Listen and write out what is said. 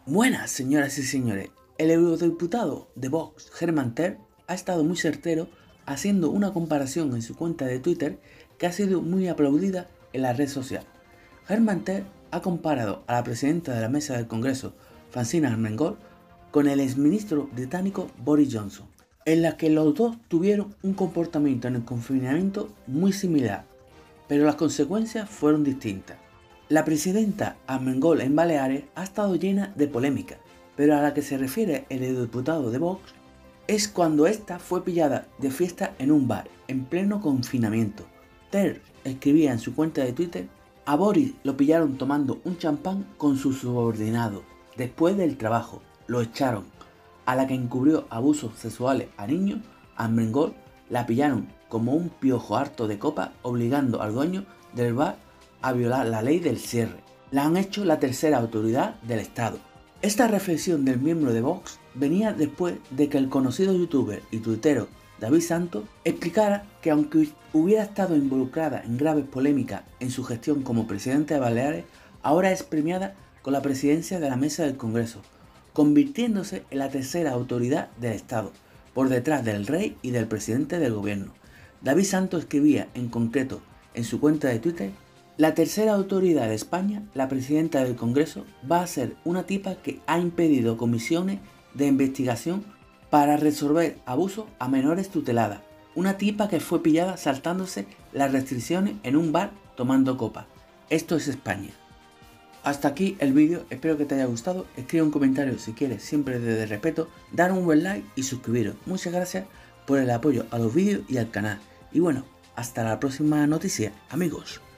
Buenas, señoras y señores. El eurodiputado de Vox, Herman Tertsch, ha estado muy certero haciendo una comparación en su cuenta de Twitter que ha sido muy aplaudida en la red social. Herman Tertsch ha comparado a la presidenta de la mesa del Congreso, Francina Armengol, con el exministro británico Boris Johnson, en la que los dos tuvieron un comportamiento en el confinamiento muy similar, pero las consecuencias fueron distintas. La presidenta Armengol en Baleares ha estado llena de polémica, pero a la que se refiere el eurodiputado de Vox es cuando esta fue pillada de fiesta en un bar, en pleno confinamiento. Tertsch escribía en su cuenta de Twitter: a Boris lo pillaron tomando un champán con su subordinado. Después del trabajo, lo echaron. A la que encubrió abusos sexuales a niños, Armengol la pillaron como un piojo harto de copa, obligando al dueño del bar a violar la ley del cierre. La han hecho la tercera autoridad del Estado. Esta reflexión del miembro de Vox venía después de que el conocido youtuber y tuitero David Santos explicara que aunque hubiera estado involucrada en graves polémicas en su gestión como presidente de Baleares, ahora es premiada con la presidencia de la mesa del Congreso, convirtiéndose en la tercera autoridad del Estado, por detrás del rey y del presidente del gobierno. David Santos escribía en concreto en su cuenta de Twitter: la tercera autoridad de España, la presidenta del Congreso, va a ser una tipa que ha impedido comisiones de investigación para resolver abusos a menores tuteladas. Una tipa que fue pillada saltándose las restricciones en un bar tomando copa. Esto es España. Hasta aquí el vídeo, espero que te haya gustado. Escribe un comentario si quieres, siempre desde respeto, dar un buen like y suscribiros. Muchas gracias por el apoyo a los vídeos y al canal. Y bueno, hasta la próxima noticia, amigos.